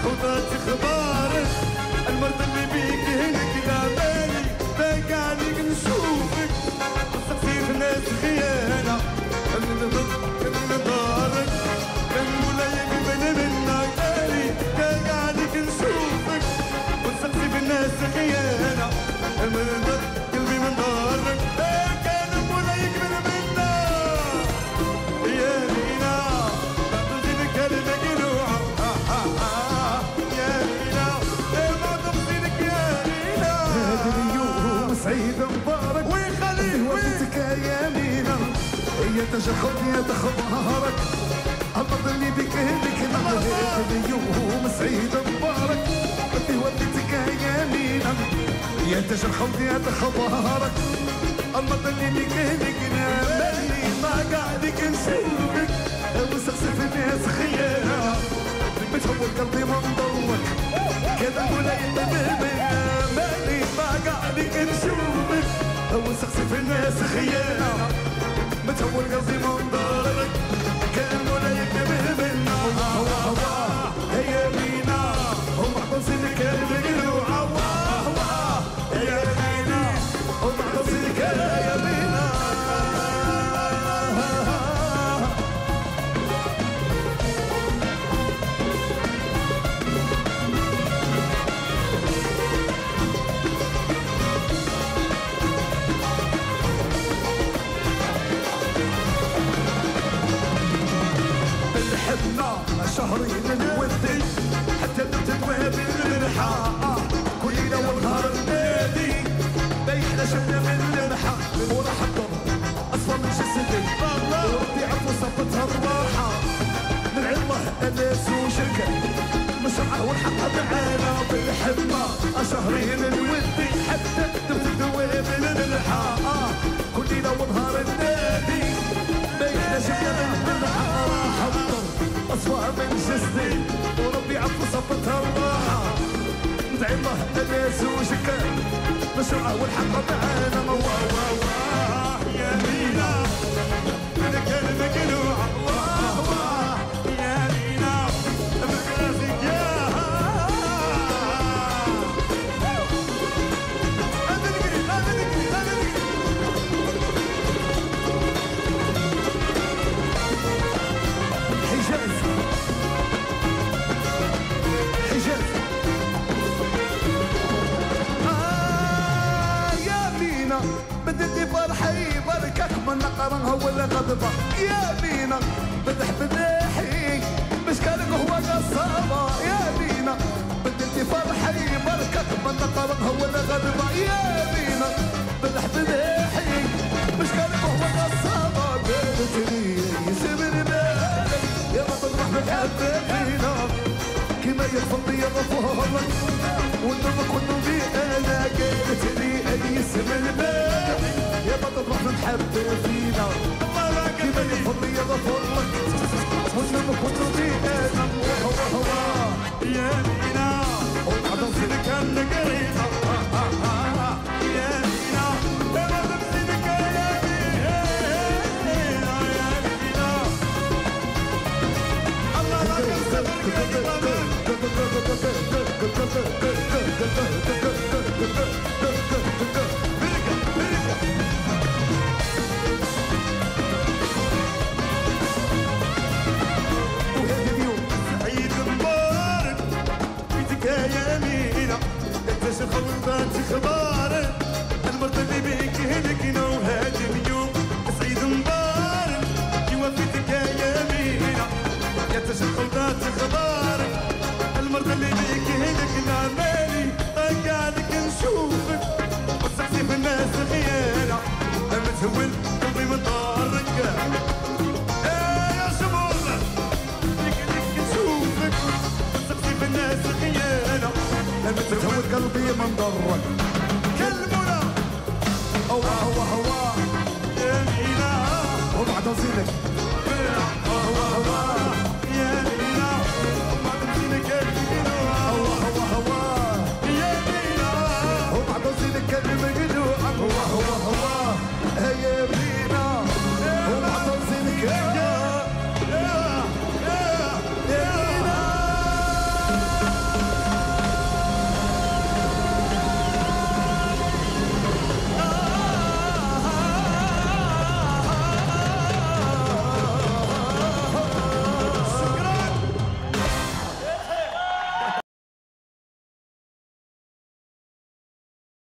خذات اخبارك المرض اللي بيك هلك لا بالي باقي عليك نشوفك وسقسي في الناس خيانة من دارك كان مولاي بيبان منك بالي باقي عليك نشوفك وسقسي في الناس خيانة من قلبي من دارك كان مولاي بيبان منك يا لينا تعطي لك كلمة جروعة يا لينا ما تبصي لك يا لينا هذا اليوم سعيد مبارك ويخلي وقتك يا لينا هي تجحد يا تخبارك الأرض اللي بك هلك هذا اليوم سعيد مبارك في وقتك يا لينا يا تجحد يا تخبارك الأرض اللي بك هلك مالي ما قاعدك نشوفك وسقسف الناس خيانة بتهور قلبي منظرك كذا مولاي مالي ما قاعدك نشوفك وسقسف الناس خيانة بتهور قلبي منظرك كان مولاي منا هيا بينا هم محبوسين كلمة جروعة هيا بينا هم محبوسين يا بينا بالحبنا شهرين نودي حتى تتوه بالمرحة كل ليلة ونهار نادي بيحنا شفنا من المرحة وراح الضر أصفر من جسدي وربي عفو صفتها الراحة من علمه أناس وشركة مشرعة والحق معانا بالحبنا شهرين نودي حتى تتوه بالمرحة كل ليلة ونهار نادي بيحنا شفنا من المرحة راح الضر أصفى من جسدي وربي عفو صفتها الراحة ندعي الله أناس وشكا مشروعه والحق معانا واه يا لينا من كلمة جروعة واه يا لينا بكراسك يا حجاز يا لينا بدي فرحي بركك من نقرنها ولا غضبة يا لينا بدح بداحي مشكلك هو قصابة يا لينا بدي فرحي بركك من نقرنها ولا غضبة يا لينا بدح بداحي مشكلك هو قصابة قالت لي يسيبني بالك يا ما تروح بحبيبينا كما يرفض يغفرك والنبك والنبي انا قالت لي اي اسم الباب يا ما تروح نحب فينا كما يرفض يغفرك